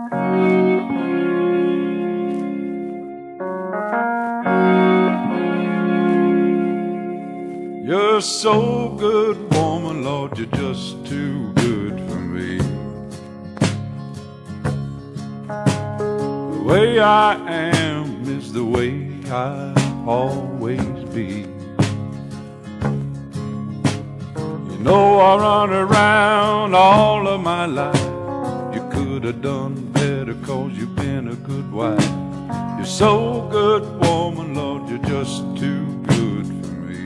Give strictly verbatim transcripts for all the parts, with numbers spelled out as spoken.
You're so good, woman, Lord, you're just too good for me. The way I am is the way I'll always be. You know I run around all of my life. You could have done better, 'cause you've been a good wife. You're so good, woman, Lord, you're just too good for me.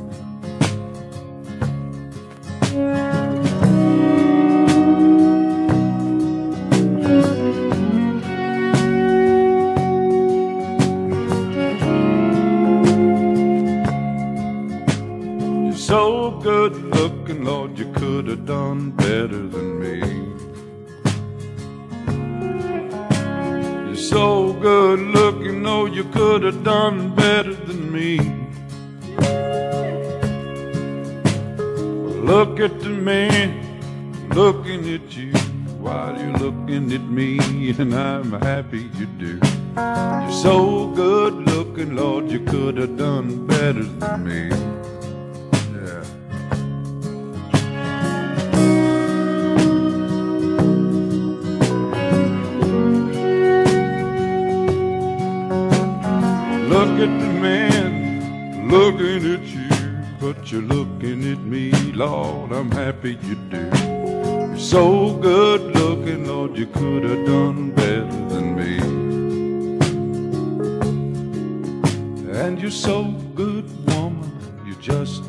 You're so good looking, Lord, you could have done better than me. You're so good looking, no, you could have done better than me. Look at the man looking at you while you're looking at me, and I'm happy you do. You're so good looking, Lord, you could have done better than me. Yeah. Look at the man looking at you, but you're looking at me, Lord, I'm happy you do. You're so good looking, Lord, you could have done better than me. And you're so good, woman, you're just